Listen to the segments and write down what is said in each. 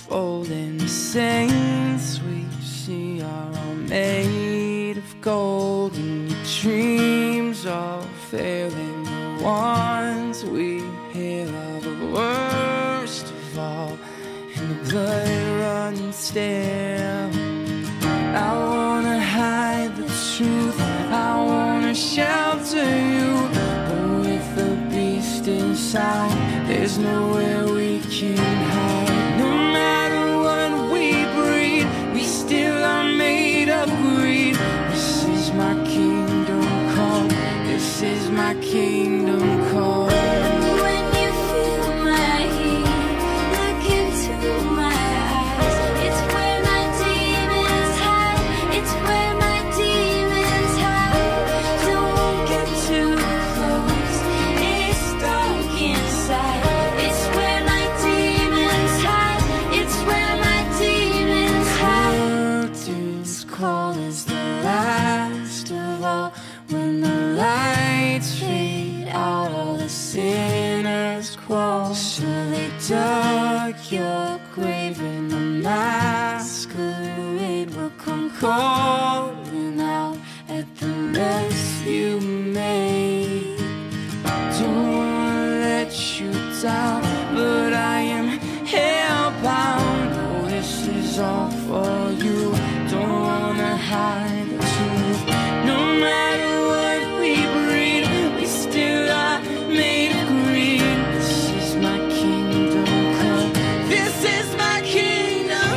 unfolding. The saints we see are all made of gold, and your dreams are failing. The ones we hear are the worst of all, and the blood runs still. I wanna hide the truth, I wanna shelter you, but with the beast inside, there's nowhere we can hide. No matter what we breed, we still are made of greed. This is my kingdom call, this is my kingdom call. When you feel my heat, look into my eyes. It's where my demons hide, it's where my demons hide. Don't get too close, it's dark inside. It's where my demons hide, it's where my demons hide. Curtains call is the last of all. When the lights fade out, all the sinners crawl. So they dug your grave, and the masquerade will come calling out at the mess you made. Don't wanna let you down, but I am hellbound. Oh, this is all for you. Don't wanna hide the truth. No matter what we breed, we still are made of greed. This is my kingdom come, this is my kingdom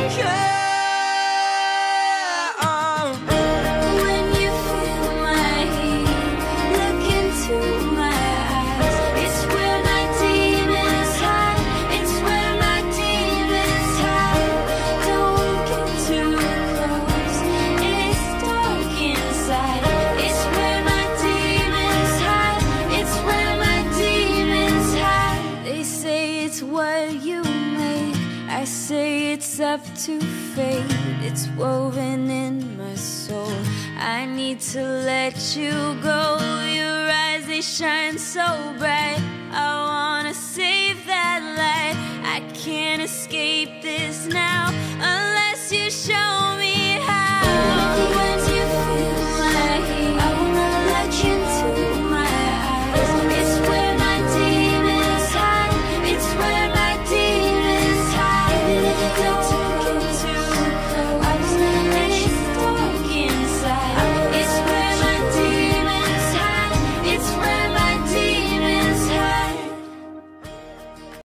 come. When you feel my heat, look into my eyes. It's where my demons hide, it's where my demons hide. Don't get too close, it's dark inside. It's where my demons hide, it's where my demons hide. They say it's what you make, I say it's up to fate. It's woven in my soul, I need to let you go. Your eyes, they shine so bright, I wanna save that light. I can't escape this night.